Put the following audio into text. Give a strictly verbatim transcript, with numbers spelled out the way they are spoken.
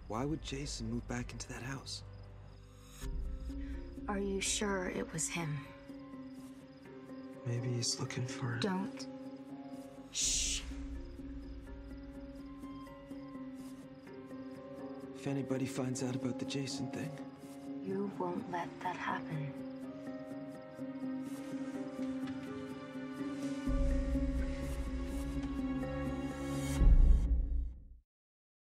Why would Jason move back into that house? Are you sure it was him? Maybe he's looking for... Don't. Shh. If anybody finds out about the Jason thing... You won't let that happen.